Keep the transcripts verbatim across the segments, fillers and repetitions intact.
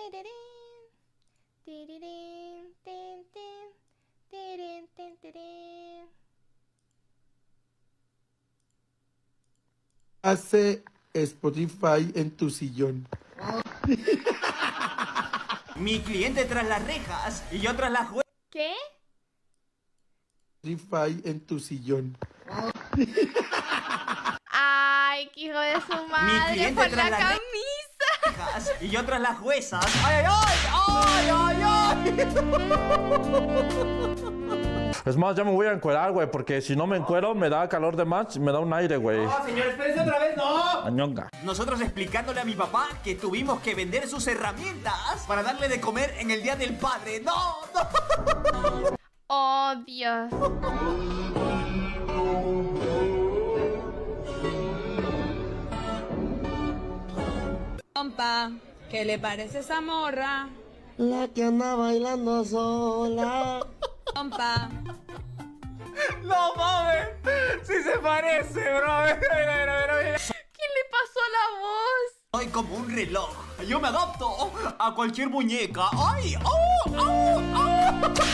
Hace Spotify en tu sillón. Mi cliente tras las rejas y yo tras las juegas. ¿Qué? Spotify en tu sillón. Ay, qué hijo de su madre, por la camisa. Y yo tras las juezas. ¡Ay, ay, ay, ay, ay! Es más, ya me voy a encuerar, güey, porque si no me encuero me da calor de más, me da un aire, güey. No, señor, espérese otra vez, no. Añonga. Nosotros explicándole a mi papá que tuvimos que vender sus herramientas para darle de comer en el Día del Padre. ¡No, no! Oh, Dios. Compa, ¿qué le parece esa morra? La que anda bailando sola. Compa. No mames, sí se parece, bro. Mira, mira, mira, mira. ¿Qué le pasó a la voz? Soy como un reloj. Yo me adapto a cualquier muñeca. ¡Ay! ¡Oh! ¡Oh! ¡Oh!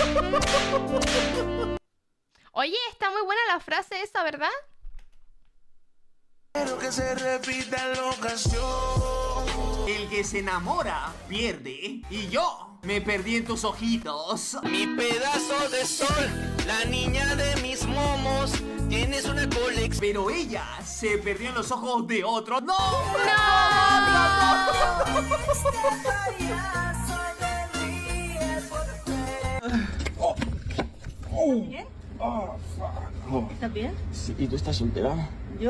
Oye, está muy buena la frase esa, ¿verdad? Quiero que se repita la ocasión. El que se enamora pierde. Y yo me perdí en tus ojitos. Mi pedazo de sol, la niña de mis momos. Tienes una colección. Pero ella se perdió en los ojos de otro. ¡No! ¡No! ¿Bien? Oh, fuck. ¿Estás bien? Sí, ¿y tú estás soltera? Yo.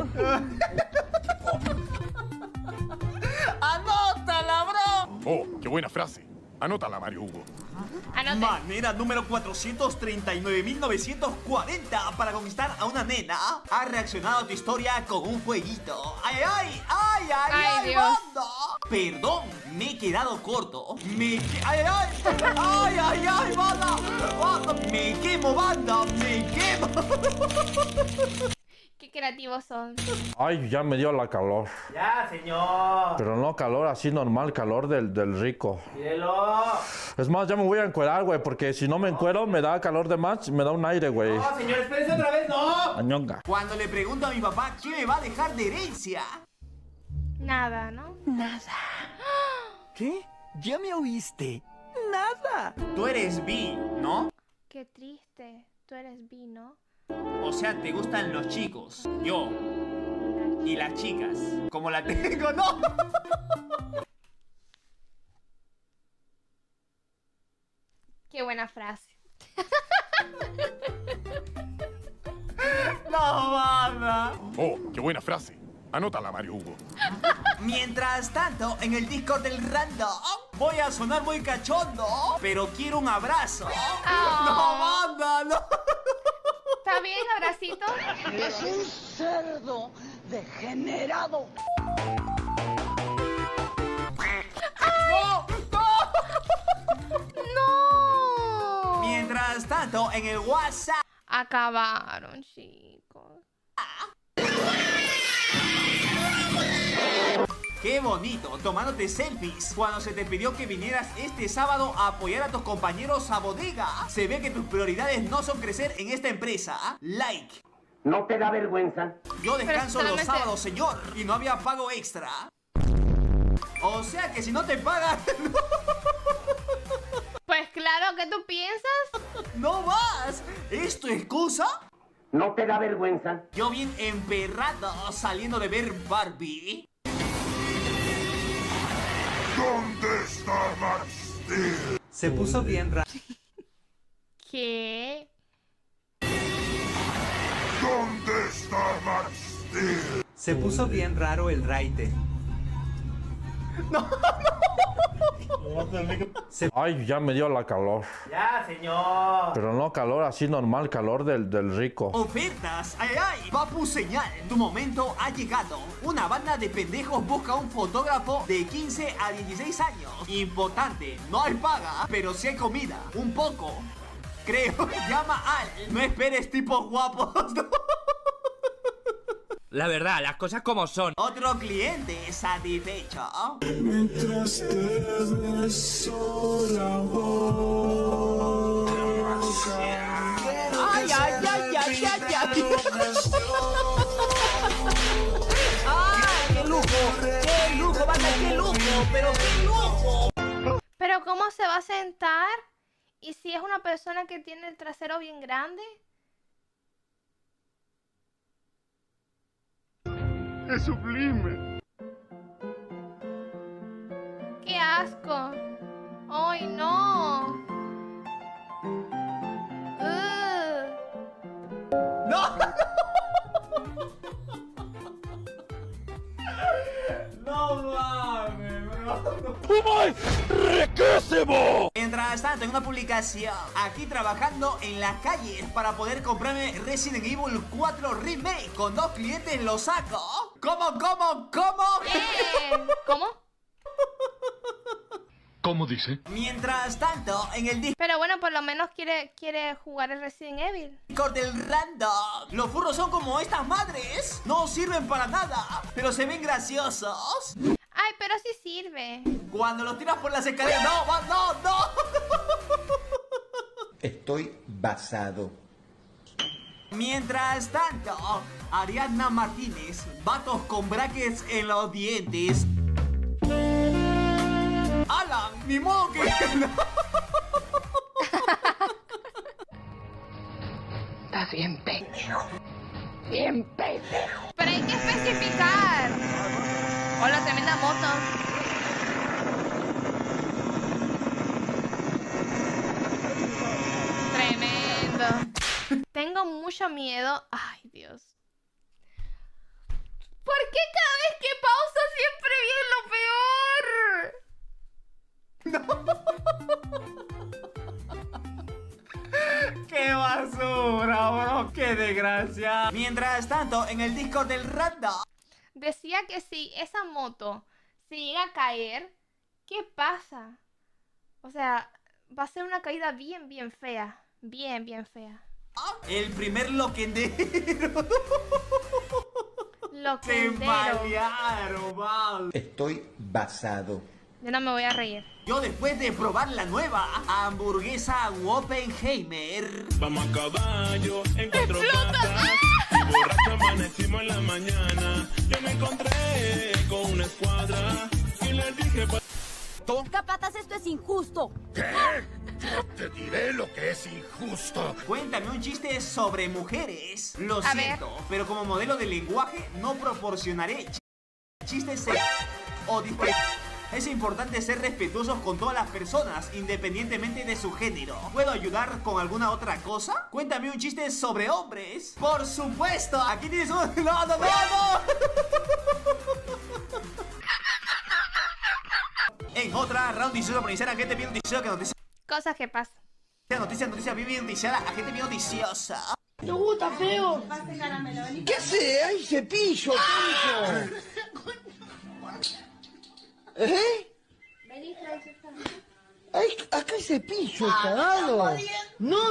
¡Anótala, bro! Oh, qué buena frase. Anótala, Mario Hugo. Anote. Manera número cuatrocientos treinta y nueve mil novecientos cuarenta para conquistar a una nena. Ha reaccionado a tu historia con un jueguito. ¡Ay, ay, ay, ay, Ay, ay, Dios. banda! Perdón, me he quedado corto. Me que... ¡Ay, ay! ¡Ay, ay, ay, banda! Banda, me quemo, banda, me quemo. Qué creativos son. Ay, ya me dio la calor. Ya, señor. Pero no calor así normal, calor del, del rico. Mírelo. Es más, ya me voy a encuerar, güey, porque si no me encuero me da calor de más, me da un aire, güey. No, señor, espérese otra vez, no. Añonga. Cuando le pregunto a mi papá qué me va a dejar de herencia. Nada, ¿no? ¿Qué? ¿Ya me oíste? ¡Nada! Tú eres bi, ¿no? Qué triste. Tú eres bi, ¿no? O sea, te gustan los chicos, yo y las chicas. Como la tengo, ¿no? Qué buena frase. No, banda. Oh, qué buena frase. Anótala, Mario Hugo. Mientras tanto, en el Discord del Random, voy a sonar muy cachondo, pero quiero un abrazo. Oh. No, banda, no. ¿Está bien, abracito? Es un cerdo degenerado. ¡No! ¡No! ¡No! Mientras tanto, en el WhatsApp. Acabaron, chicos. Qué bonito, tomándote selfies cuando se te pidió que vinieras este sábado a apoyar a tus compañeros a bodega. Se ve que tus prioridades no son crecer en esta empresa. Like. ¿No te da vergüenza? Yo descanso los solamente- sábados, señor, y no había pago extra. O sea que si no te pagan, Pues claro, ¿qué tú piensas? no vas. ¿Es tu excusa? ¿No te da vergüenza? Yo bien emperrado saliendo de ver Barbie. ¿Dónde está Max Steel? Se puso bien raro. ¿Qué? ¿Dónde está Max Steel? Se puso bien raro el raite. Ay, ya me dio la calor. Ya, señor. Pero no calor así normal, calor del, del rico. Ofertas, ay, ay, Papu Señal, tu momento ha llegado. Una banda de pendejos busca un fotógrafo de quince a dieciséis años. Importante, no hay paga, pero sí hay comida, un poco. Creo, llama al, no esperes tipos guapos. La verdad, las cosas como son. Otro cliente satisfecho. Mientras te beso la boca. Ay, ay, ay, ay, ay, ay. ¡Ah, qué lujo! ¡Qué lujo, banda, qué lujo! ¡Pero qué lujo! Pero ¿cómo se va a sentar? ¿Y si es una persona que tiene el trasero bien grande? ¡Es sublime! ¡Qué asco! ¡Ay, no! Uh. ¡No! ¡No mames, bro! ¡Riquísimo! Mientras tanto, en una publicación, aquí trabajando en las calles para poder comprarme Resident Evil cuatro Remake con dos clientes, lo saco. ¿Cómo, cómo, cómo? Eh, ¿Cómo? ¿Cómo dice? Mientras tanto, en el Pero bueno, por lo menos quiere, quiere jugar el Resident Evil. Discord del Random, los furros son como estas madres. No sirven para nada, pero se ven graciosos. Ay, pero sí sirve. Cuando los tiras por las escaleras. ¡No, va, no, no! Estoy basado. Mientras tanto, Ariadna Martínez, vatos con brackets en los dientes. ¡Alan! ¡Ni modo que! Estás bien pendejo. Bien pendejo. Pero hay que especificar. Hola, tremenda moto. Tremendo. Tengo mucho miedo. Ay, Dios. ¿Por qué cada vez que pauso siempre viene lo peor? ¡Qué basura, bro! ¡Qué desgracia! Mientras tanto, en el Discord del Random. Decía que si esa moto se llega a caer, ¿qué pasa? O sea, va a ser una caída bien, bien fea. Bien, bien fea. El primer loquendero. Loquendero. Se malearon, mal. Estoy basado. Yo no me voy a reír. Yo después de probar la nueva hamburguesa Oppenheimer. Vamos a caballo en cuatro patas. Y borracho amanecimos en la mañana. Yo me encontré con una escuadra y les dije... Capataz, esto es injusto. ¿Qué? Yo te diré lo que es injusto. Cuéntame un chiste sobre mujeres. Lo A siento, ver. pero como modelo de lenguaje no proporcionaré ch- chistes se- o dispe- Es importante ser respetuosos con todas las personas, independientemente de su género. ¿Puedo ayudar con alguna otra cosa? Cuéntame un chiste sobre hombres. Por supuesto, aquí tienes un... ¡No, no, no, no! En otra, round noticioso por iniciar, gente bien noticiosa que noticia... Cosas que pasan. Noticia, noticia, bien noticiada, agente bien noticiosa. ¿Te gusta, feo? ¿Qué hace? ¡Ay, cepillo, tonto! ¿Eh? Ay, acá hay cepillo, cagado. No.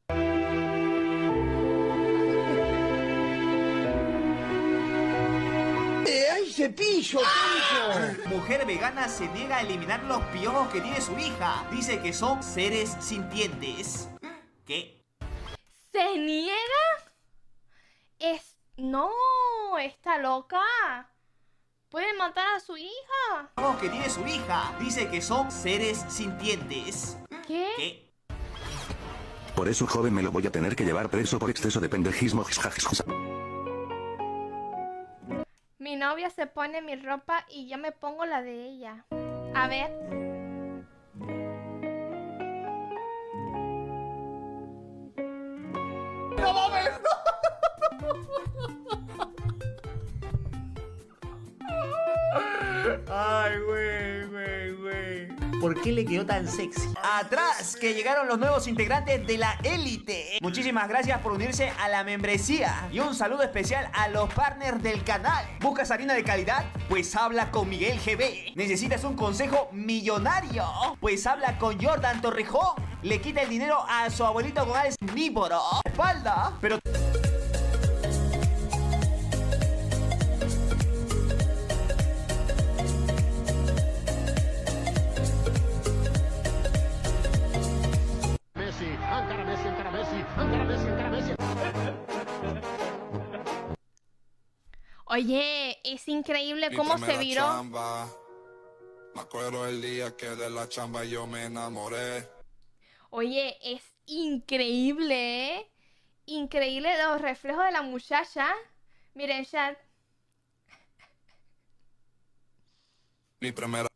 ¡Ay, cepillo, tonto! Mujer vegana se niega a eliminar los piojos que tiene su hija. Dice que son seres sintientes. ¿Qué? ¿Se niega? Es... No, está loca. ¿Pueden matar a su hija? Piojos que tiene su hija. Dice que son seres sintientes. ¿Qué? ¿Qué? Por eso, joven, me lo voy a tener que llevar preso por exceso de pendejismo. Mi novia se pone mi ropa y yo me pongo la de ella. A ver. ¡No mames! Ay, güey, güey, güey. ¿Por qué le quedó tan sexy? Atrás, que llegaron los nuevos integrantes de la élite. Muchísimas gracias por unirse a la membresía. Y un saludo especial a los partners del canal. ¿Buscas harina de calidad? Pues habla con Miguel G B. ¿Necesitas un consejo millonario? Pues habla con Jordan Torrejón. Le quita el dinero a su abuelito con Alex Níboro. Espalda, pero... Oye, es increíble cómo se viró. Chamba. Me acuerdo el día que de la chamba yo me enamoré. Oye, es increíble, ¿eh? Increíble los reflejos de la muchacha. Miren, chat. Mi primera.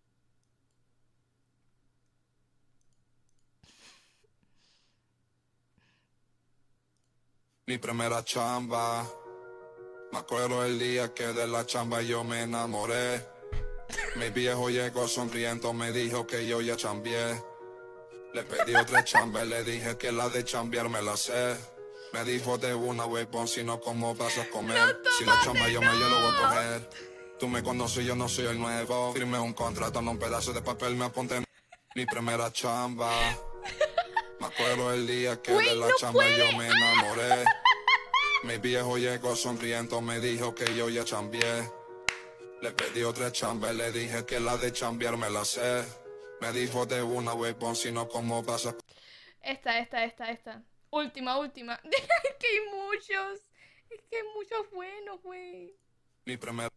Mi primera chamba. Me acuerdo el día que de la chamba yo me enamoré. Mi viejo llegó sonriendo, me dijo que yo ya chambié. Le pedí otra chamba y le dije que la de chambear me la sé. Me dijo de una huevón, si no, ¿cómo vas a comer? No, si la chamba yo me yo lo voy a coger. Tú me conoces, yo no soy el nuevo. Firmé un contrato en un pedazo de papel, me apunté en mi primera chamba. Me acuerdo el día que Uy, de la no chamba puede. yo me enamoré. Mi viejo llegó sonriendo, me dijo que yo ya chambié. Le pedí otra chamba y le dije que la de chambear me la sé. Me dijo de una huevón, si no, ¿cómo vas a...? Esta, esta, esta, esta. Última, última. Es que hay muchos. Es que hay muchos buenos, güey. Mi primera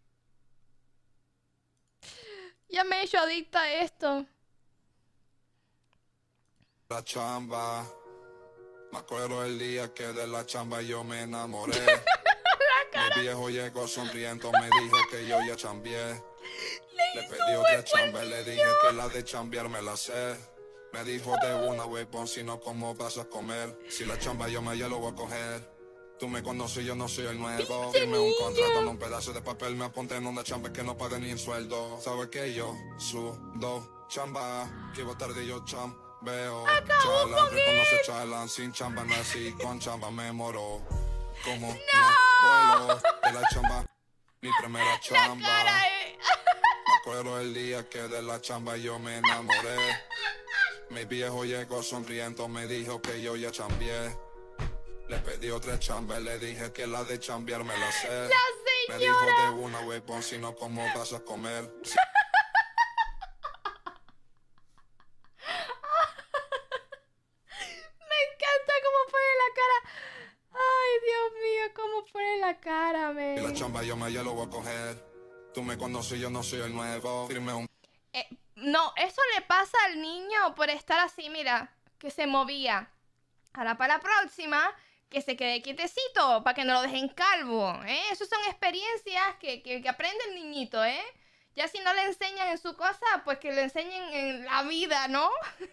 Ya me he hecho adicta a esto. chamba. Me acuerdo el día que de la chamba yo me enamoré. Mi viejo llegó sonriendo, me dijo que yo ya chambié. Le pedí otra chamba y le dije que la de chambear me la sé. Me dijo de una huevón, si no, ¿cómo vas a comer? Si la chamba yo me ya lo voy a coger. Tú me conoces, yo no soy el nuevo. Firmé un contrato en un pedazo de papel, me apunté en una chamba que no paga ni el sueldo. ¿Sabes qué? Yo sudo chamba, que iba tarde yo chambeo. Chalan, reconoce chalan, sin chamba nací, con chamba me moró. Como no vuelo de la chamba, mi primera chamba. Cara, eh. Me acuerdo el día que de la chamba yo me enamoré. Mi viejo llegó sonriendo, me dijo que yo ya chambié. Le pedí otra chamba y le dije que la de chambear me la sé. La me dijo señora. de una huevón, si no, ¿cómo vas a comer? Si- Me encanta cómo pone la cara. Ay, Dios mío, cómo pone la cara, Y la me. chamba yo me ya lo voy a coger. Tú me conoces, yo no soy el nuevo. Firmé un Eh, no, eso le pasa al niño por estar así, mira, que se movía. Ahora para la próxima, que se quede quietecito, para que no lo dejen calvo, ¿eh? Esas son experiencias que, que, que aprende el niñito, ¿eh? Ya si no le enseñan en su cosa, pues que le enseñen en la vida, ¿no?